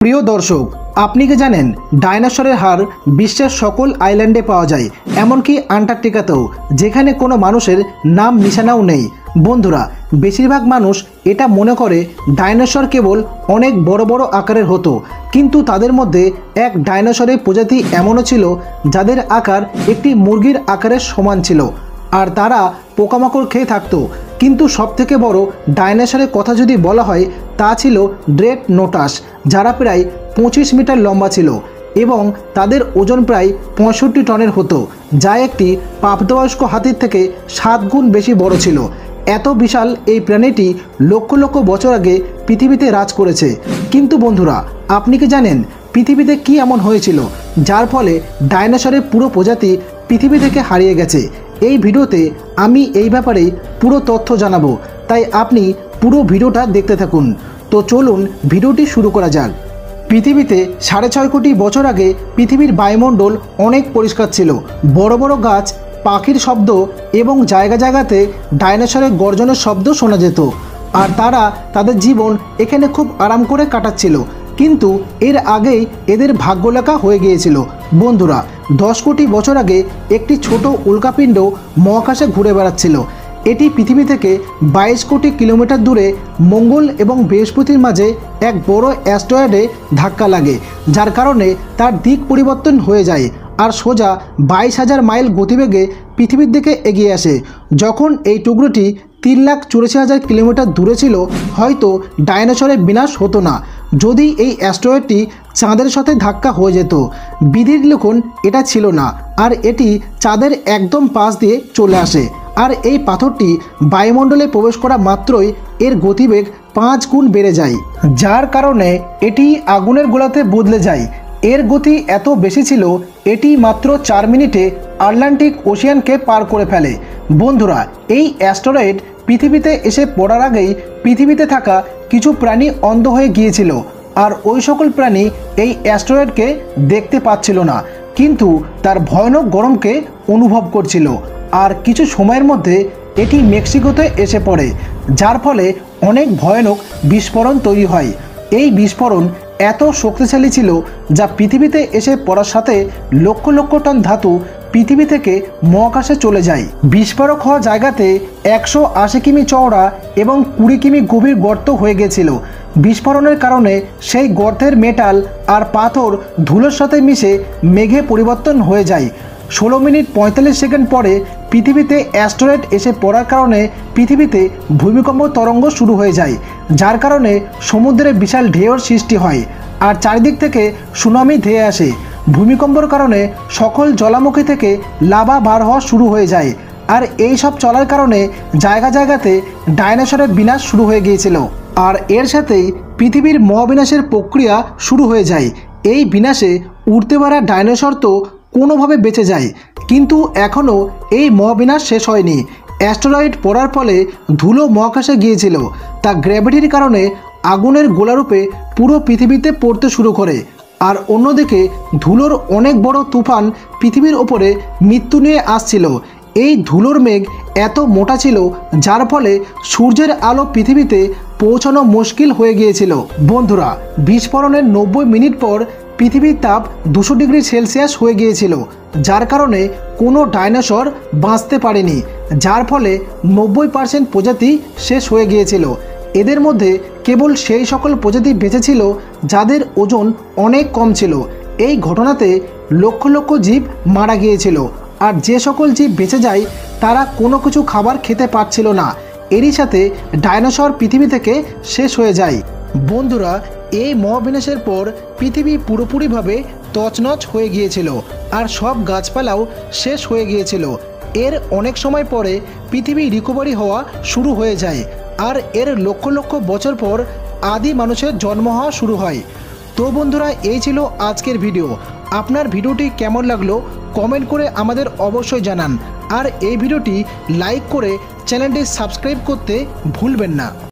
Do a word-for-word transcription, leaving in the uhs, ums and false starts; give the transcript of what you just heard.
প্রিয় দর্শক, আপনি কি জানেন ডাইনোসরের হাড় বিশ্বের সকল আইল্যান্ডে পাওয়া যায়, এমনকি আন্টার্কটিকাতেও, যেখানে কোনো মানুষের নাম নিশানাও নেই। বন্ধুরা, বেশিরভাগ মানুষ এটা মনে করে ডাইনোসর কেবল অনেক বড় বড় আকারের হতো, কিন্তু তাদের মধ্যে এক ডাইনোসরের প্রজাতি এমনও ছিল যাদের আকার একটি মুরগির আকারের সমান ছিল, আর তারা পোকামাকড় খেয়ে থাকতো। কিন্তু সবথেকে বড় ডাইনোসরের কথা যদি বলা হয়, তা ছিল ড্রেডনোটাস, যারা প্রায় পঁচিশ মিটার লম্বা ছিল এবং তাদের ওজন প্রায় পঁয়ষট্টি টনের হতো, যা একটি প্রাপ্তবয়স্ক হাতির থেকে সাত গুণ বেশি বড় ছিল। এত বিশাল এই প্রাণীটি লক্ষ লক্ষ বছর আগে পৃথিবীতে রাজ করেছে। কিন্তু বন্ধুরা, আপনি কি জানেন পৃথিবীতে কি এমন হয়েছিল যার ফলে ডাইনোসরের পুরো প্রজাতি পৃথিবী থেকে হারিয়ে গেছে? এই ভিডিওতে আমি এই ব্যাপারে পুরো তথ্য জানাবো, তাই আপনি পুরো ভিডিওটা দেখতে থাকুন। তো চলুন ভিডিওটি শুরু করা যাক। পৃথিবীতে সাড়ে ছয় কোটি বছর আগে পৃথিবীর বায়ুমণ্ডল অনেক পরিষ্কার ছিল। বড় বড় গাছ, পাখির শব্দ এবং জায়গা জায়গাতে ডাইনোসরের গর্জনের শব্দ শোনা যেত, আর তারা তাদের জীবন এখানে খুব আরাম করে কাটাচ্ছিল। কিন্তু এর আগেই এদের ভাগ্যলেখা হয়ে গিয়েছিল। বন্ধুরা, দশ কোটি বছর আগে একটি ছোট উল্কাপিণ্ড মহাকাশে ঘুরে বেড়াচ্ছিল। এটি পৃথিবী থেকে বাইশ কোটি কিলোমিটার দূরে মঙ্গল এবং বৃহস্পতির মাঝে এক বড় অ্যাস্টেরয়েডে ধাক্কা লাগে, যার কারণে তার দিক পরিবর্তন হয়ে যায় আর সোজা বাইশ হাজার মাইল গতিবেগে পৃথিবীর দিকে এগিয়ে আসে। যখন এই টুকরোটি তিন লাখ চুরাশি হাজার কিলোমিটার দূরে ছিল, হয়তো ডাইনোসরের বিনাশ হতো না যদি এই অ্যাস্টেরয়েডটি চাঁদের সাথে ধাক্কা হয়ে যেত। বিধির লিখন এটা ছিল না, আর এটি চাঁদের একদম পাশ দিয়ে চলে আসে। আর এই পাথরটি বায়ুমণ্ডলে প্রবেশ করা মাত্রই এর গতিবেগ পাঁচ গুণ বেড়ে যায়, যার কারণে এটি আগুনের গোলাতে বদলে যায়। এর গতি এত বেশি ছিল, এটি মাত্র চার মিনিটে আটলান্টিক ওশিয়ানকে পার করে ফেলে। বন্ধুরা, এই অ্যাস্টেরয়েড পৃথিবীতে এসে পড়ার আগেই পৃথিবীতে থাকা কিছু প্রাণী অন্ধ হয়ে গিয়েছিল, আর ওই সকল প্রাণী এই অ্যাস্টেরয়েডকে দেখতে পাচ্ছিল না, কিন্তু তার ভয়ানক গরমকে অনুভব করছিল। আর কিছু সময়ের মধ্যে এটি মেক্সিকোতে এসে পড়ে, যার ফলে অনেক ভয়ানক বিস্ফোরণ তৈরি হয়। এই বিস্ফোরণ এত শক্তিশালী ছিল যা পৃথিবীতে এসে পড়ার সাথে লক্ষ লক্ষ টন ধাতু পৃথিবী থেকে মহাকাশে চলে যায়। বিস্ফোরক হওয়া জায়গাতে একশো আশি কিমি চওড়া এবং কুড়ি কিমি গভীর গর্ত হয়ে গেছিল। বিস্ফোরণের কারণে সেই গর্তের মেটাল আর পাথর ধুলোর সাথে মিশে মেঘে পরিবর্তন হয়ে যায়। ষোলো মিনিট পঁয়তাল্লিশ সেকেন্ড পরে পৃথিবীতে অ্যাস্টেরয়েড এসে পড়ার কারণে পৃথিবীতে ভূমিকম্প তরঙ্গ শুরু হয়ে যায়, যার কারণে সমুদ্রে বিশাল ঢেউর সৃষ্টি হয় আর চারিদিক থেকে সুনামি ধেয়ে আসে। ভূমিকম্পের কারণে সকল জলামুখী থেকে লাভা বার হওয়া শুরু হয়ে যায়, আর এই সব চলার কারণে জায়গা জায়গাতে ডাইনোসরের বিনাশ শুরু হয়ে গিয়েছিল। আর এর সাথেই পৃথিবীর মহাবিনাশের প্রক্রিয়া শুরু হয়ে যায়। এই বিনাশে উড়তে পারা ডাইনোসর তো কোনোভাবে বেঁচে যায়, কিন্তু এখনও এই মহাবিনাশ শেষ হয়নি। অ্যাস্টেরয়েড পড়ার ফলে ধুলো মহাকাশে গিয়েছিল, তা গ্র্যাভিটির কারণে আগুনের গোলারূপে পুরো পৃথিবীতে পড়তে শুরু করে। আর অন্যদিকে ধুলোর অনেক বড় তুফান পৃথিবীর ওপরে মৃত্যু নিয়ে আসছিল। এই ধুলোর মেঘ এত মোটা ছিল যার ফলে সূর্যের আলো পৃথিবীতে পৌঁছানো মুশকিল হয়ে গিয়েছিল। বন্ধুরা, বিস্ফোরণের নব্বই মিনিট পর পৃথিবীর তাপ দুশো ডিগ্রি সেলসিয়াস হয়ে গিয়েছিল, যার কারণে কোনো ডাইনোসর বাঁচতে পারেনি, যার ফলে নব্বই পার্সেন্ট প্রজাতি শেষ হয়ে গিয়েছিল। এদের মধ্যে কেবল সেই সকল প্রজাতি বেঁচেছিল যাদের ওজন অনেক কম ছিল। এই ঘটনাতে লক্ষ লক্ষ জীব মারা গিয়েছিল, আর যে সকল জীব বেঁচে যায় তারা কোনো কিছু খাবার খেতে পারছিল না। এরই সাথে ডাইনোসর পৃথিবী থেকে শেষ হয়ে যায়। বন্ধুরা, এই মহাবিনাশের পর পৃথিবী পুরোপুরিভাবে তছনছ হয়ে গিয়েছিল, আর সব গাছপালাও শেষ হয়ে গিয়েছিল। এর অনেক সময় পরে পৃথিবী রিকভারি হওয়া শুরু হয়ে যায়, আর এর লক্ষ লক্ষ বছর পর আদি মানুষের জন্ম হওয়া শুরু হয়। তো বন্ধুরা, এই ছিল আজকের ভিডিও। আপনার ভিডিওটি কেমন লাগলো কমেন্ট করে আমাদের অবশ্যই জানান, আর এই ভিডিওটি লাইক করে চ্যানেলটি সাবস্ক্রাইব করতে ভুলবেন না।